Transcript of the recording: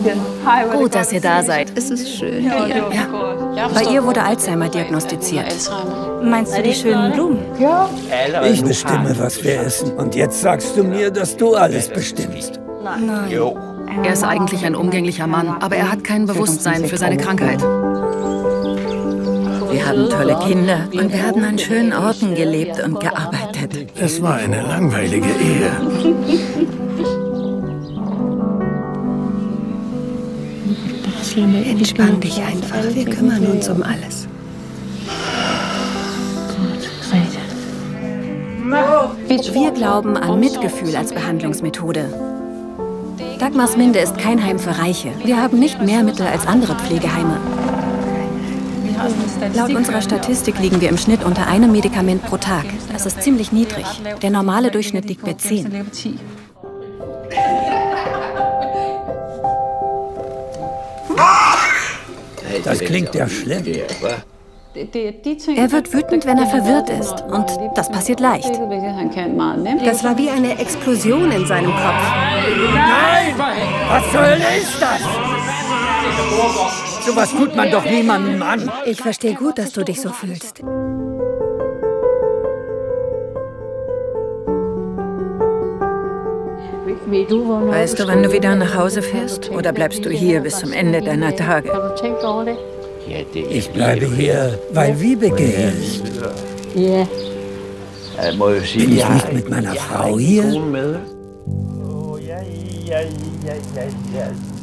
Gut, dass ihr da seid. Es ist schön. Ja. Bei ihr wurde Alzheimer diagnostiziert. Meinst du die schönen Blumen? Ich bestimme, was wir essen. Und jetzt sagst du mir, dass du alles bestimmst. Nein. Er ist eigentlich ein umgänglicher Mann, aber er hat kein Bewusstsein für seine Krankheit. Wir haben tolle Kinder und wir haben an schönen Orten gelebt und gearbeitet. Es war eine langweilige Ehe. Entspann dich einfach. Wir kümmern uns um alles. Wir glauben an Mitgefühl als Behandlungsmethode. Dagmarsminde ist kein Heim für Reiche. Wir haben nicht mehr Mittel als andere Pflegeheime. Laut unserer Statistik liegen wir im Schnitt unter einem Medikament pro Tag. Das ist ziemlich niedrig. Der normale Durchschnitt liegt bei 10. Das klingt ja schlimm. Er wird wütend, wenn er verwirrt ist. Und das passiert leicht. Das war wie eine Explosion in seinem Kopf. Nein! Was zur Hölle ist das? Sowas tut man doch niemandem an. Ich verstehe gut, dass du dich so fühlst. Weißt du, wann du wieder nach Hause fährst? Oder bleibst du hier bis zum Ende deiner Tage? Ich bleibe hier, weil Vibeke hier ist. Bin ich nicht mit meiner Frau hier?